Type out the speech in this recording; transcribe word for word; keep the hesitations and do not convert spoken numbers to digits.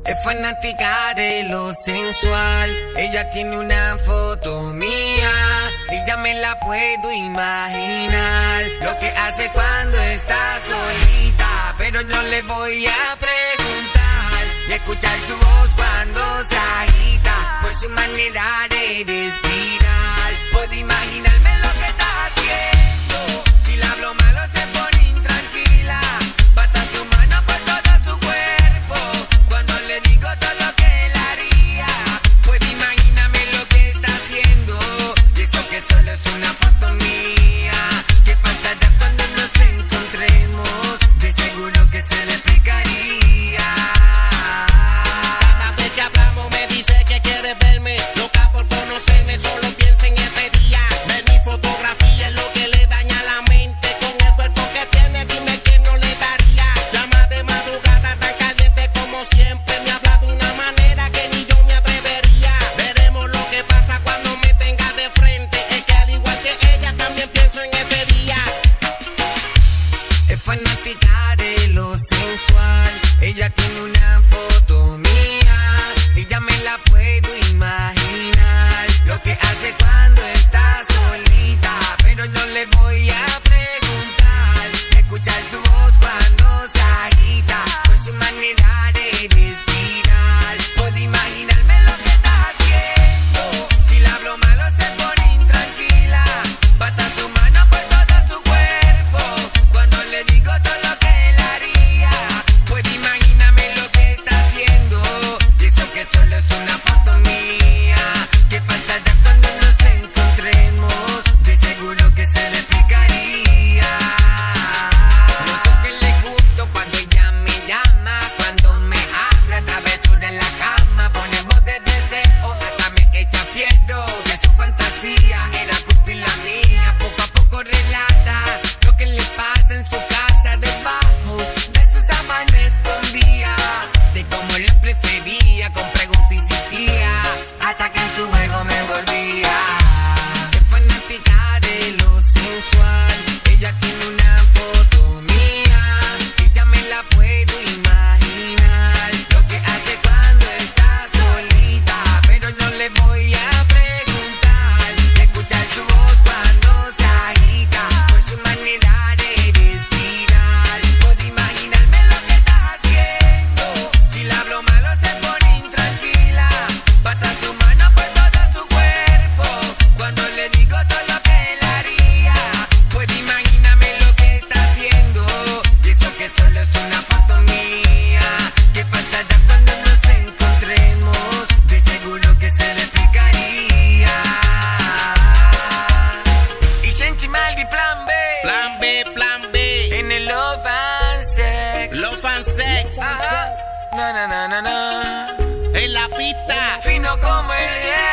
Es fanática de lo sensual. Ella tiene una foto mía y ya me la puedo imaginar. Lo que hace cuando está solita, pero no le voy a preguntar. Y escuchar su voz cuando se agita, por su manera de respirar. Puedo imaginarme lo que está haciendo. Si le hablo malo se pone intranquila. Pasa su mano por todo su cuerpo cuando le digo todo lo que él haría. Puedo imaginarme lo que está haciendo. Y eso que solo es una foto mía. ¿Qué pasará cuando nos encontremos? De seguro que se le explicaría. Cada vez que hablamos me dice que quiere verme, loca por conocerme, solo piensa en ese día. Ver mi fotografía es lo que le daña la mente. Con el cuerpo que tiene, dime quién no le daría. Llama de madrugada tan caliente como siempre. Me habla de una manera que ni yo me atrevería. Veremos lo que pasa cuando me tenga de frente. Es que al igual que ella también pienso en ese día. Es fanática de lo sensual. Ella tiene una foto mía y ya me la puedo imaginar. Lo que hace cuando está solita, pero no le voy a preguntar. Escuchar su voz cuando se agita, por su manera de respirar. Puedo imaginarme lo que está haciendo. Si le hablo malo se pone intranquila. Pasa su mano por todo su cuerpo cuando le digo todo lo que él haría. Puedo imaginarme lo que está haciendo. Y eso que solo es una foto mía. ¿Qué pasará cuando nos encontremos? De seguro que se le explicaría. Noto que le gusto cuando ella me llama, cuando me habla, travesura en la cama, pone voz de deseo, hasta me echa fierro. Que su fantasía era cumplir la mía. Poco a poco relata lo que le pasa en su casa, debajo de sus sábanas escondía, de cómo lo prefería, con preguntas insistía, hasta que en su juego me envolvía. Es fanática de lo sensual. Ella tiene una foto mía y ya me la puedo imaginar. Lo que hace cuando está solita, pero no le voy a preguntar. Escuchar su voz cuando se agita, por su manera de respirar. Puedo imaginarme lo que está haciendo. Si le hablo malo se pone intranquila. Pasa su mano por todo su cuerpo cuando le digo todo lo que él haría. Puedo imaginarme lo que está haciendo. Y eso que solo es una foto mía. ¿Qué pasará cuando nos encontremos? De seguro que se le explicaría. Y Shenchi Maldi, plan B. Plan B, plan B. En el Love and Sex. Love and Sex. Ajá. Na na na na na. En la pista. Fino como el